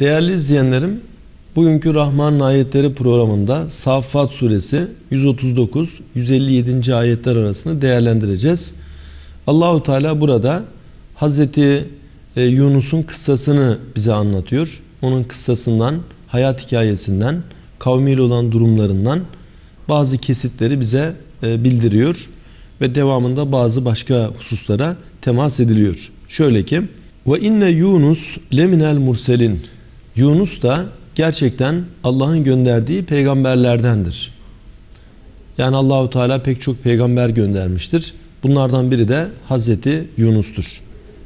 Değerli izleyenlerim, bugünkü Rahman'ın ayetleri programında Saffat suresi 139-157. ayetler arasında değerlendireceğiz. Allahu Teala burada Hazreti Yunus'un kıssasını bize anlatıyor. Onun kıssasından, hayat hikayesinden, kavmiyle olan durumlarından bazı kesitleri bize bildiriyor ve devamında bazı başka hususlara temas ediliyor. Şöyle ki: "Ve inne Yunus leminel murselin." Yunus da gerçekten Allah'ın gönderdiği peygamberlerdendir. Yani Allahu Teala pek çok peygamber göndermiştir. Bunlardan biri de Hazreti Yunus'tur.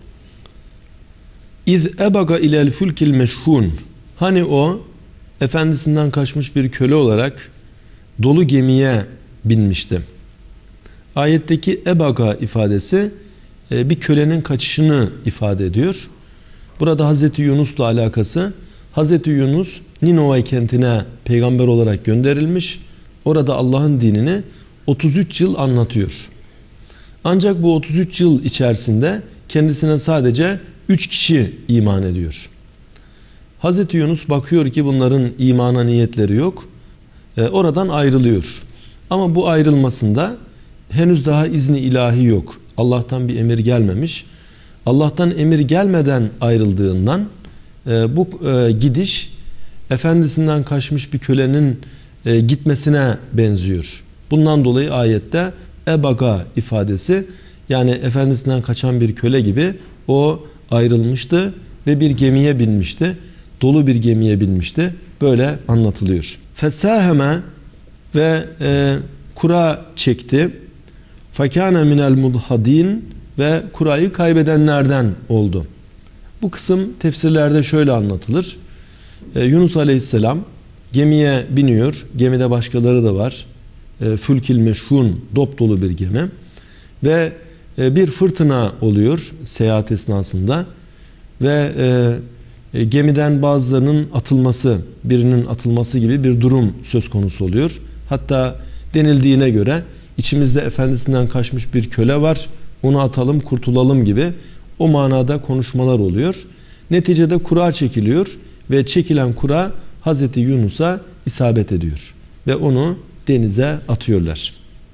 İz ebaga ilel fulkil meşhun. Hani o efendisinden kaçmış bir köle olarak dolu gemiye binmişti. Ayetteki ebaga ifadesi bir kölenin kaçışını ifade ediyor. Burada Hazreti Yunus'la alakası, Hazreti Yunus Ninova kentine peygamber olarak gönderilmiş. Orada Allah'ın dinini 33 yıl anlatıyor. Ancak bu 33 yıl içerisinde kendisine sadece 3 kişi iman ediyor. Hazreti Yunus bakıyor ki bunların imana niyetleri yok. Oradan ayrılıyor. Ama bu ayrılmasında henüz daha izni ilahi yok. Allah'tan bir emir gelmemiş. Allah'tan emir gelmeden ayrıldığından bu gidiş efendisinden kaçmış bir kölenin gitmesine benziyor. Bundan dolayı ayette ebaga ifadesi, yani efendisinden kaçan bir köle gibi o ayrılmıştı ve bir gemiye binmişti. Dolu bir gemiye binmişti. Böyle anlatılıyor. Fesaheme ve kura çekti. Fakâne minel mudhadîn ve kurayı kaybedenlerden oldu. Bu kısım tefsirlerde şöyle anlatılır. Yunus Aleyhisselam gemiye biniyor. Gemide başkaları da var. Fülkil meşhun, dop dolu bir gemi. Ve bir fırtına oluyor seyahat esnasında. Ve gemiden bazılarının atılması, birinin atılması gibi bir durum söz konusu oluyor. Hatta denildiğine göre içimizde efendisinden kaçmış bir köle var, onu atalım kurtulalım gibi o manada konuşmalar oluyor. Neticede kura çekiliyor ve çekilen kura Hazreti Yunus'a isabet ediyor ve onu denize atıyorlar.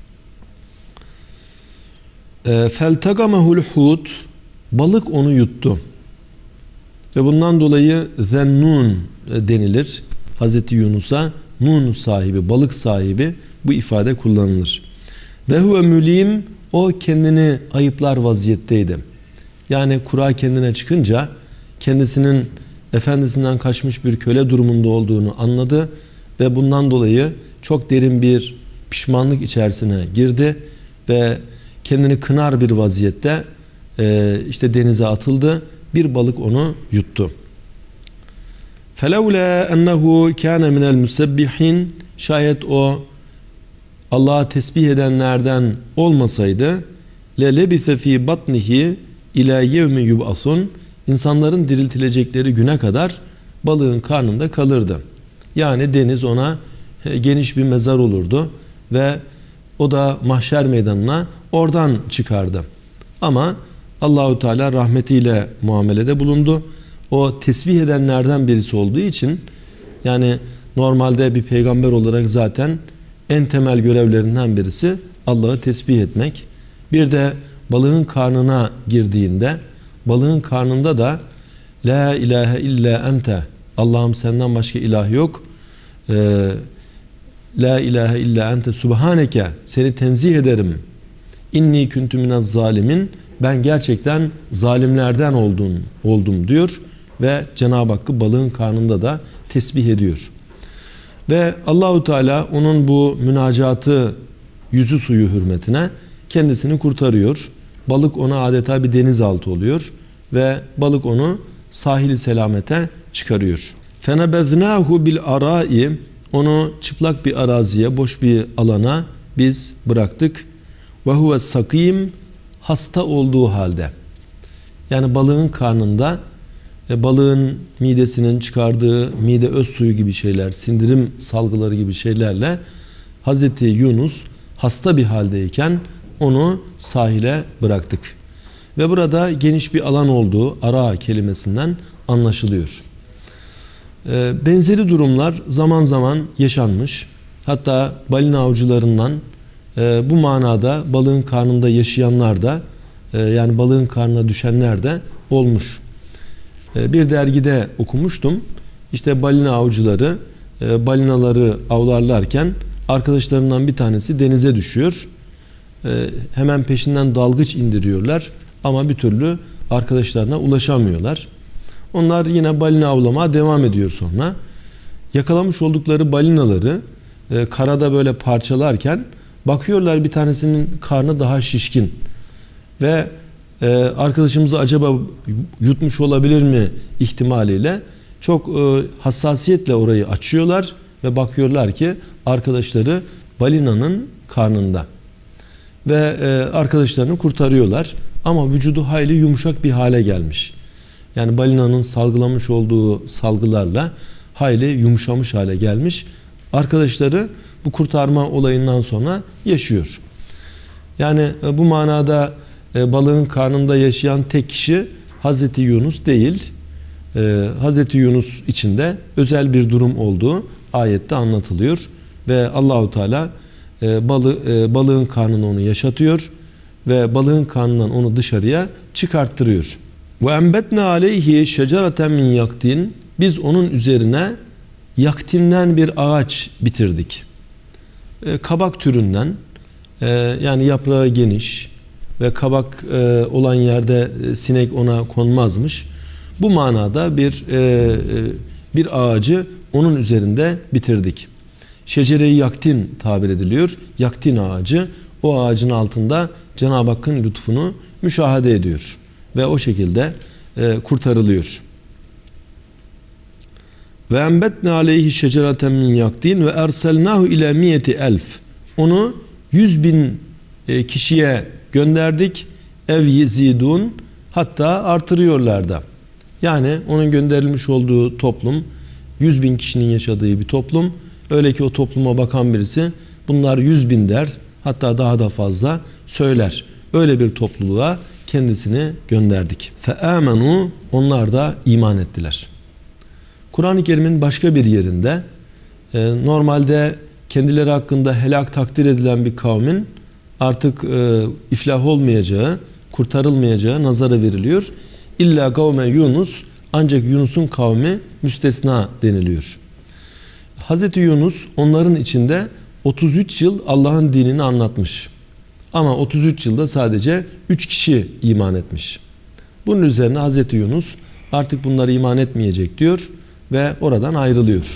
Feltagamehul hut, balık onu yuttu ve bundan dolayı zennun denilir. Hazreti Yunus'a nun sahibi, balık sahibi bu ifade kullanılır. Ve huve mülim, o kendini ayıplar vaziyetteydi. Yani kura kendine çıkınca kendisinin efendisinden kaçmış bir köle durumunda olduğunu anladı ve bundan dolayı çok derin bir pişmanlık içerisine girdi ve kendini kınar bir vaziyette işte denize atıldı. Bir balık onu yuttu. فَلَوْلَا اَنَّهُ كَانَ مِنَ الْمُسَبِّحِينَ, şayet o Allah'a tesbih edenlerden olmasaydı لَلَبِثَ ف۪ي بَطْنِهِ اِلَى يَوْمِ يُبْعَثُونَ, insanların diriltilecekleri güne kadar balığın karnında kalırdı. Yani deniz ona geniş bir mezar olurdu ve o da mahşer meydanına oradan çıkardı. Ama Allahu Teala rahmetiyle muamelede bulundu. O tesbih edenlerden birisi olduğu için, yani normalde bir peygamber olarak zaten en temel görevlerinden birisi Allah'ı tesbih etmek. Bir de balığın karnına girdiğinde, balığın karnında da La ilahe illa ente, Allah'ım senden başka ilah yok. La ilahe illa ente subhaneke, seni tenzih ederim. İnni kuntu minez zalimin, ben gerçekten zalimlerden oldum diyor ve Cenab-ı Hakk'ı balığın karnında da tesbih ediyor. Ve Allahu Teala onun bu münacatı yüzü suyu hürmetine kendisini kurtarıyor. Balık ona adeta bir denizaltı oluyor ve balık onu sahil-i selamete çıkarıyor. Fenebeznâhu bil arâi, onu çıplak bir araziye, boş bir alana biz bıraktık. Ve huve sakîm, hasta olduğu halde. Yani balığın karnında balığın midesinin çıkardığı mide öz suyu gibi şeyler, sindirim salgıları gibi şeylerle Hazreti Yunus hasta bir haldeyken onu sahile bıraktık. Ve burada geniş bir alan olduğu ara kelimesinden anlaşılıyor. Benzeri durumlar zaman zaman yaşanmış. Hatta balina avcılarından bu manada balığın karnında yaşayanlar da yani balığın karnına düşenler de olmuş. Bir dergide okumuştum. İşte balina avcıları balinaları avlarlarken arkadaşlarından bir tanesi denize düşüyor. Hemen peşinden dalgıç indiriyorlar ama bir türlü arkadaşlarına ulaşamıyorlar. Onlar yine balina avlamaya devam ediyor sonra. Yakalamış oldukları balinaları karada böyle parçalarken bakıyorlar bir tanesinin karnı daha şişkin. Ve arkadaşımızı acaba yutmuş olabilir mi ihtimaliyle çok hassasiyetle orayı açıyorlar ve bakıyorlar ki arkadaşları balinanın karnında. Ve arkadaşlarını kurtarıyorlar. Ama vücudu hayli yumuşak bir hale gelmiş. Yani balinanın salgılamış olduğu salgılarla hayli yumuşamış hale gelmiş. Arkadaşları bu kurtarma olayından sonra yaşıyor. Yani bu manada balığın karnında yaşayan tek kişi Hazreti Yunus değil. Hazreti Yunus için de özel bir durum olduğu ayette anlatılıyor. Ve Allahu Teala balığın karnını onu yaşatıyor ve balığın karnından onu dışarıya çıkarttırıyor. Ve enbetne aleyhi şecereten min yaktin, biz onun üzerine yaktinden bir ağaç bitirdik. Kabak türünden, yani yaprağı geniş ve kabak olan yerde sinek ona konmazmış. Bu manada bir ağacı onun üzerinde bitirdik. Şecere-i yaktin tabir ediliyor. Yaktin ağacı, o ağacın altında Cenab-ı Hakk'ın lütfunu müşahede ediyor ve o şekilde kurtarılıyor. Ve enbetne aleyhi şecereten min yaktin ve erselnahu ila miyeti elf, onu 100.000 kişiye gönderdik. Ev yezidun, hatta artırıyorlar da. Yani onun gönderilmiş olduğu toplum 100.000 kişinin yaşadığı bir toplum. Öyle ki o topluma bakan birisi bunlar 100.000 der, hatta daha da fazla söyler. Öyle bir topluluğa kendisini gönderdik. Fe'amenu, onlar da iman ettiler. Kur'an-ı Kerim'in başka bir yerinde normalde kendileri hakkında helak takdir edilen bir kavmin artık iflah olmayacağı, kurtarılmayacağı nazara veriliyor. İlla kavme Yunus, ancak Yunus'un kavmi müstesna deniliyor. Hazreti Yunus onların içinde 33 yıl Allah'ın dinini anlatmış. Ama 33 yılda sadece 3 kişi iman etmiş. Bunun üzerine Hazreti Yunus artık bunları iman etmeyecek diyor ve oradan ayrılıyor.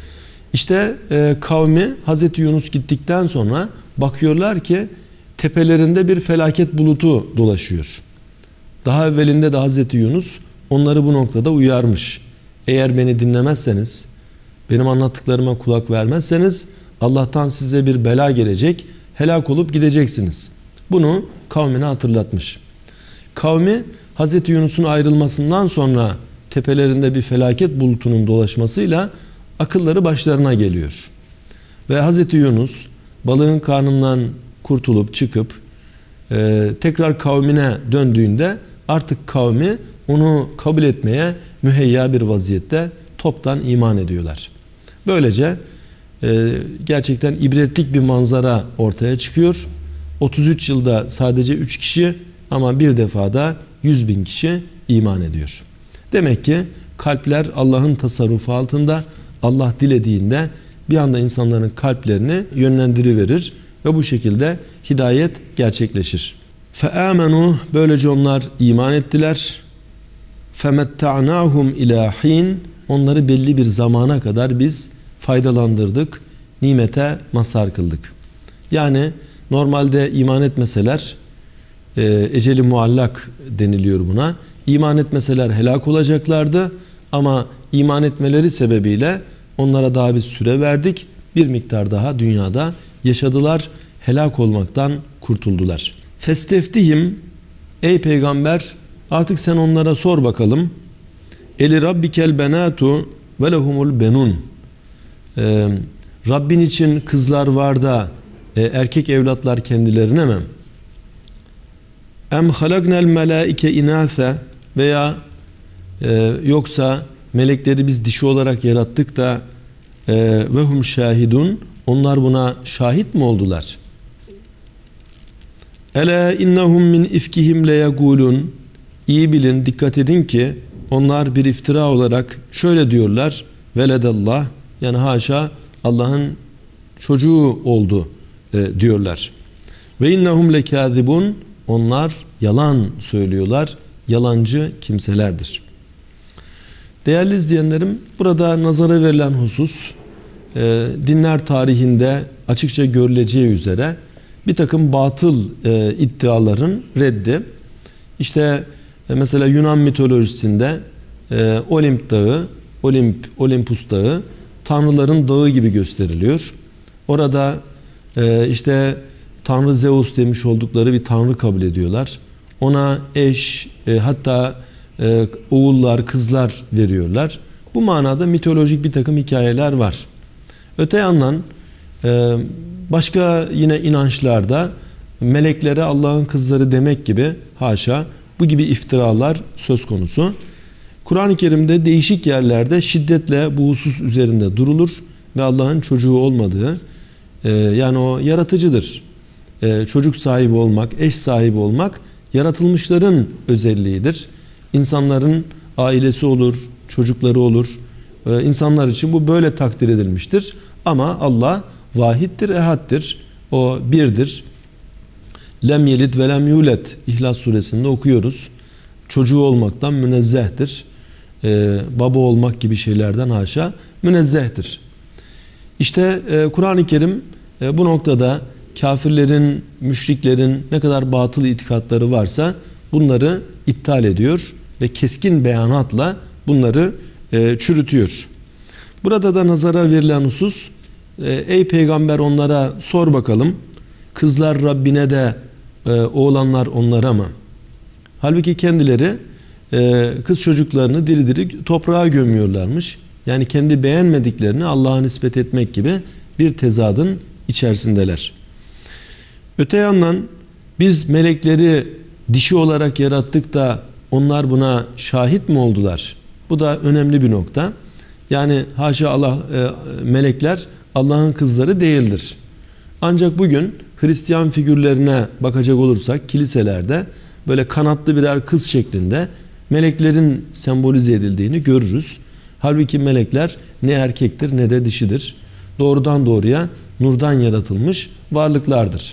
İşte kavmi Hazreti Yunus gittikten sonra bakıyorlar ki tepelerinde bir felaket bulutu dolaşıyor. Daha evvelinde de Hazreti Yunus onları bu noktada uyarmış. Eğer beni dinlemezseniz, benim anlattıklarıma kulak vermezseniz Allah'tan size bir bela gelecek, helak olup gideceksiniz. Bunu kavmine hatırlatmış. Kavmi Hazreti Yunus'un ayrılmasından sonra tepelerinde bir felaket bulutunun dolaşmasıyla akılları başlarına geliyor. Ve Hazreti Yunus balığın karnından kurtulup çıkıp tekrar kavmine döndüğünde artık kavmi onu kabul etmeye müheyya bir vaziyette toptan iman ediyorlar. Böylece gerçekten ibretlik bir manzara ortaya çıkıyor. 33 yılda sadece 3 kişi ama bir defada 100.000 kişi iman ediyor. Demek ki kalpler Allah'ın tasarrufu altında. Allah dilediğinde bir anda insanların kalplerini yönlendiriverir ve bu şekilde hidayet gerçekleşir. فَآمَنُوا, böylece onlar iman ettiler. فَمَتَّعْنَاهُمْ اِلَى حِينَ, onları belli bir zamana kadar biz faydalandırdık, nimete mazhar kıldık. Yani normalde iman etmeseler, eceli muallak deniliyor buna. İman etmeseler helak olacaklardı ama iman etmeleri sebebiyle onlara daha bir süre verdik. Bir miktar daha dünyada yaşadılar, helak olmaktan kurtuldular. Festeftihim, ey peygamber artık sen onlara sor bakalım. Eli rabbikel benatu ve lehumul benun. Rabbin için kızlar var da erkek evlatlar kendilerine mi? Em halagnel melaike inafe, veya yoksa melekleri biz dişi olarak yarattık da ve hum şahidun, onlar buna şahit mi oldular? Ela innahum min ifkihim le yegulun. İyi bilin, dikkat edin ki onlar bir iftira olarak şöyle diyorlar: veledallah, yani haşa Allah'ın çocuğu oldu diyorlar. Ve innahum lekâzibun, onlar yalan söylüyorlar, yalancı kimselerdir. Değerli izleyenlerim, burada nazara verilen husus dinler tarihinde açıkça görüleceği üzere bir takım batıl iddiaların reddi. İşte mesela Yunan mitolojisinde Olimp Dağı, Olimpus Dağı tanrıların dağı gibi gösteriliyor. Orada işte Tanrı Zeus demiş oldukları bir tanrı kabul ediyorlar. Ona eş, hatta oğullar, kızlar veriyorlar. Bu manada mitolojik bir takım hikayeler var. Öte yandan başka yine inançlarda meleklere Allah'ın kızları demek gibi haşa bu gibi iftiralar söz konusu. Kur'an-ı Kerim'de değişik yerlerde şiddetle bu husus üzerinde durulur ve Allah'ın çocuğu olmadığı, yani o yaratıcıdır. Çocuk sahibi olmak, eş sahibi olmak yaratılmışların özelliğidir. İnsanların ailesi olur, çocukları olur. İnsanlar için bu böyle takdir edilmiştir. Ama Allah vahiddir, ehaddir. O birdir. Lem yelid ve lem yulet, İhlas suresinde okuyoruz. Çocuğu olmaktan münezzehtir. Baba olmak gibi şeylerden haşa münezzehtir. İşte Kur'an-ı Kerim bu noktada kafirlerin, müşriklerin ne kadar batıl itikatları varsa bunları iptal ediyor ve keskin beyanatla bunları çürütüyor. Burada da nazara verilen husus, ey peygamber onlara sor bakalım, kızlar Rabbine de oğlanlar onlara mı? Halbuki kendileri kız çocuklarını diri diri toprağa gömüyorlarmış. Yani kendi beğenmediklerini Allah'a nispet etmek gibi bir tezadın içerisindeler. Öte yandan biz melekleri dişi olarak yarattık da onlar buna şahit mi oldular? Bu da önemli bir nokta. Yani haşa melekler Allah'ın kızları değildir. Ancak bugün Hristiyan figürlerine bakacak olursak kiliselerde böyle kanatlı birer kız şeklinde meleklerin sembolize edildiğini görürüz. Halbuki melekler ne erkektir ne de dişidir. Doğrudan doğruya nurdan yaratılmış varlıklardır.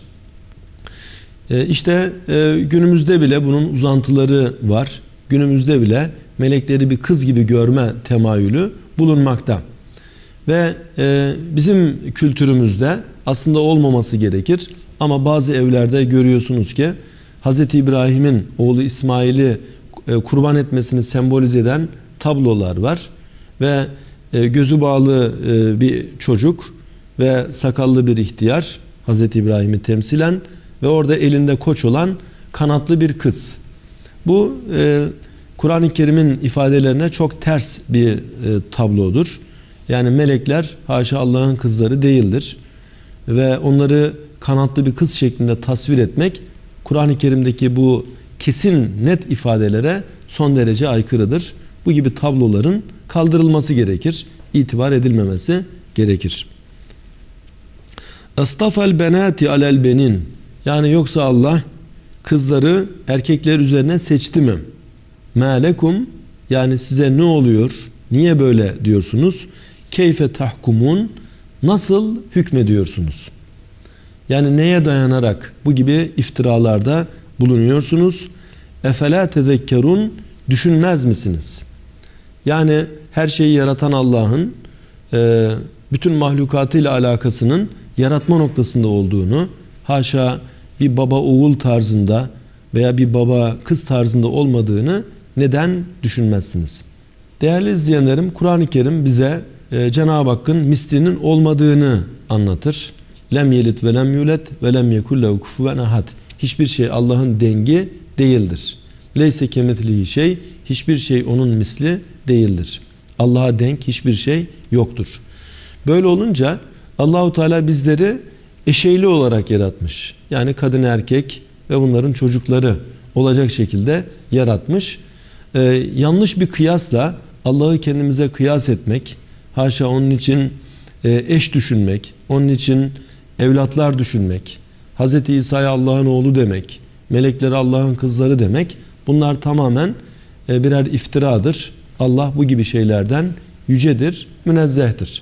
İşte günümüzde bile bunun uzantıları var. Günümüzde bile melekleri bir kız gibi görme temayülü bulunmakta. Ve bizim kültürümüzde aslında olmaması gerekir. Ama bazı evlerde görüyorsunuz ki Hz. İbrahim'in oğlu İsmail'i kurban etmesini sembolize eden tablolar var. Ve gözü bağlı bir çocuk ve sakallı bir ihtiyar Hz. İbrahim'i temsilen ve orada elinde koç olan kanatlı bir kız. Bu Kur'an-ı Kerim'in ifadelerine çok ters bir tablodur. Yani melekler haşa Allah'ın kızları değildir. Ve onları kanatlı bir kız şeklinde tasvir etmek Kur'an-ı Kerim'deki bu kesin net ifadelere son derece aykırıdır. Bu gibi tabloların kaldırılması gerekir. İtibar edilmemesi gerekir. Estafel benati alel benin. Yani yoksa Allah kızları erkekler üzerine seçti mi? Melekum, yani size ne oluyor? Niye böyle diyorsunuz? Keyfe tahkumun, nasıl hükmediyorsunuz? Yani neye dayanarak bu gibi iftiralarda bulunuyorsunuz? Efela tezekkerun, düşünmez misiniz? Yani her şeyi yaratan Allah'ın bütün mahlukatıyla alakasının yaratma noktasında olduğunu, haşa bir baba oğul tarzında veya bir baba kız tarzında olmadığını neden düşünmezsiniz? Değerli izleyenlerim, Kur'an-ı Kerim bize Cenab-ı Hakk'ın mislinin olmadığını anlatır. Lem yelit ve lem yulet ve lem yekul lehu kufuven ahad. Hiçbir şey Allah'ın dengi değildir. Leyse kemetlihi şey, hiçbir şey onun misli değildir. Allah'a denk hiçbir şey yoktur. Böyle olunca Allahu Teala bizleri eşeyli olarak yaratmış. Yani kadın erkek ve bunların çocukları olacak şekilde yaratmış. Yanlış bir kıyasla Allah'ı kendimize kıyas etmek, haşa onun için eş düşünmek, onun için evlatlar düşünmek, Hz. İsa'ya Allah'ın oğlu demek, melekleri Allah'ın kızları demek, bunlar tamamen birer iftiradır. Allah bu gibi şeylerden yücedir, münezzehtir.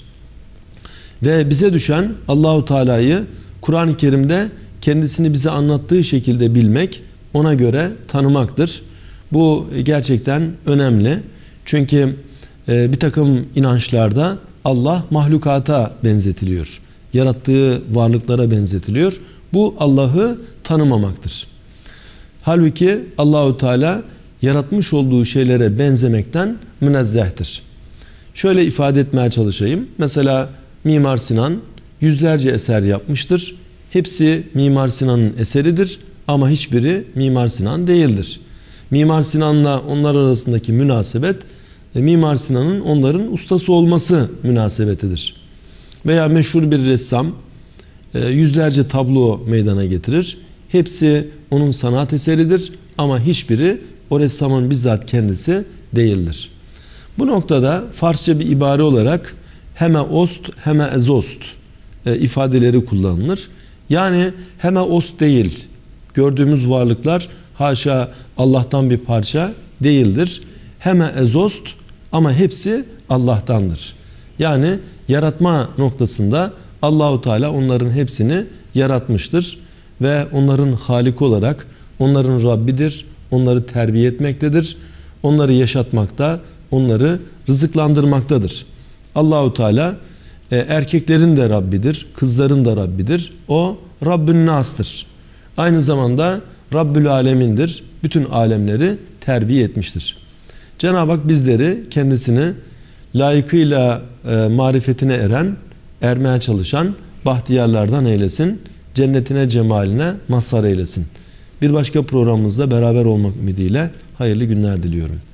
Ve bize düşen Allahu Teala'yı Kur'an-ı Kerim'de kendisini bize anlattığı şekilde bilmek, ona göre tanımaktır. Bu gerçekten önemli. Çünkü bir takım inançlarda Allah mahlukata benzetiliyor. Yarattığı varlıklara benzetiliyor. Bu Allah'ı tanımamaktır. Halbuki Allahu Teala yaratmış olduğu şeylere benzemekten münezzehtir. Şöyle ifade etmeye çalışayım. Mesela Mimar Sinan yüzlerce eser yapmıştır. Hepsi Mimar Sinan'ın eseridir ama hiçbiri Mimar Sinan değildir. Mimar Sinan'la onlar arasındaki münasebet, Mimar Sinan'ın onların ustası olması münasebetidir. Veya meşhur bir ressam yüzlerce tablo meydana getirir. Hepsi onun sanat eseridir ama hiçbiri o ressamın bizzat kendisi değildir. Bu noktada Farsça bir ibare olarak heme ost, heme ezost ifadeleri kullanılır. Yani heme ost değil, gördüğümüz varlıklar haşa Allah'tan bir parça değildir. Heme ezost ama hepsi Allah'tandır. Yani yaratma noktasında Allahu Teala onların hepsini yaratmıştır ve onların Haliki olarak onların Rabbidir, onları terbiye etmektedir, onları yaşatmakta, onları rızıklandırmaktadır. Allahu Teala erkeklerin de Rabbidir, kızların da Rabbidir. O Rabbün Nas'tır. Aynı zamanda Rabbül Alemin'dir. Bütün alemleri terbiye etmiştir. Cenab-ı Hak bizleri kendisini layıkıyla marifetine ermeye çalışan bahtiyarlardan eylesin. Cennetine, cemaline mazhar eylesin. Bir başka programımızda beraber olmak ümidiyle hayırlı günler diliyorum.